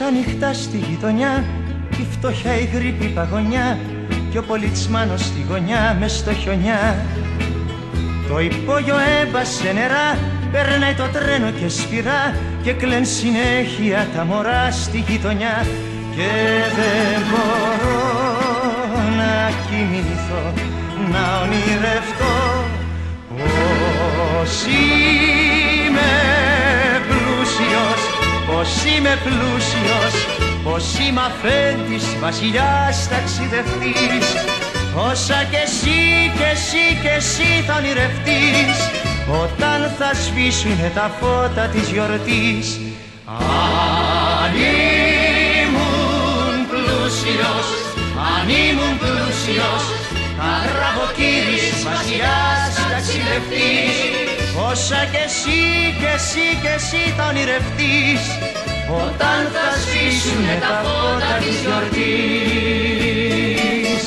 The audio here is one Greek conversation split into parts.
νύχτα στη γειτονιά, η φτωχιά η γρήπη παγωνιά κι ο πολιτσμάνος στη γωνιά μες στο χιονιά. Το υπόγειο έμπασε νερά, περνάει το τρένο και σφυρά και κλαιν συνέχεια τα μωρά στη γειτονιά. Και δεν μπορώ να κοιμηθώ, να ονειρευτώ πως είμαι πλούσιος, πως είμαι πλούσιος, πως είμαι αφέντης, βασιλιάς, ταξιδευτής. Όσα κι εσύ κι εσύ κι εσύ θα ονειρευτείς όταν θα σβήσουνε τα φώτα της γιορτής. Αν ήμουν πλούσιος, αν ήμουν πλούσιος, καραβοκύρης, βασιλιάς, ταξιδευτής. Όσα κι εσύ κι εσύ κι εσύ θα ονειρευτείς όταν θα σβήσουνε τα φώτα της γιορτής.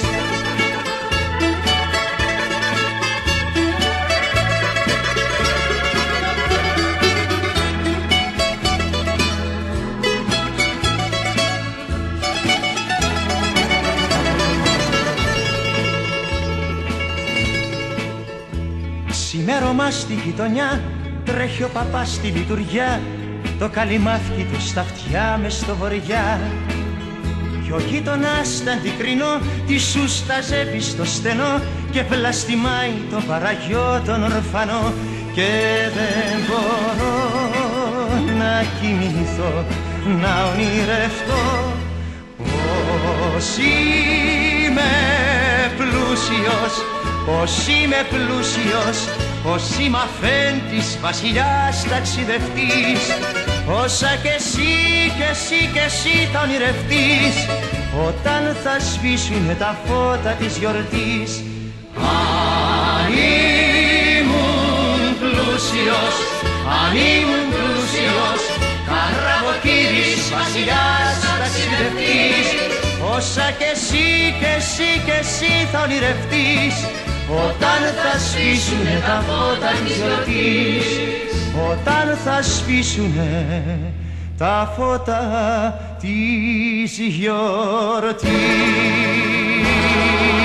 Ξημέρωμα στη γειτονιά, τρέχει ο παπάς στη λειτουργιά, το καλυμάφκι του στα αυτιά μες στο βορειά. Κι ο γείτονας τ' αντικρινό τη σούστα ζεύει στο στενό και βλαστημάει το παραγιό τον ορφανό. Και δεν μπορώ να κοιμηθώ, να ονειρευτώ πως είμαι πλούσιος, πως είμαι πλούσιος, πως είμαι αφέντης, βασιλιάς, ταξιδευτής. Όσα κι εσύ κι εσύ κι εσύ θα ονειρευτείς όταν θα σβήσουνε τα φώτα της γιορτής. Αν ήμουν πλούσιος, αν ήμουν πλούσιος, καραβοκύρης, βασιλιάς, ταξιδευτής. Όσα κι εσύ κι εσύ κι εσύ θα ονειρευτείς όταν θα σβήσουνε τα φώτα της γιορτής, όταν θα σβήσουνε τα φώτα της γιορτής.